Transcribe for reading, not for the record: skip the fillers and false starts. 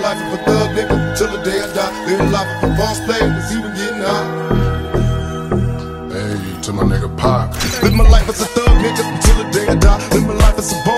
life of a thug nigga till the day I die. Live a life of a boss player, cause he was getting high. Hey, to my nigga Pop. Live my life as a thug nigga till the day I die. Live my life as a boss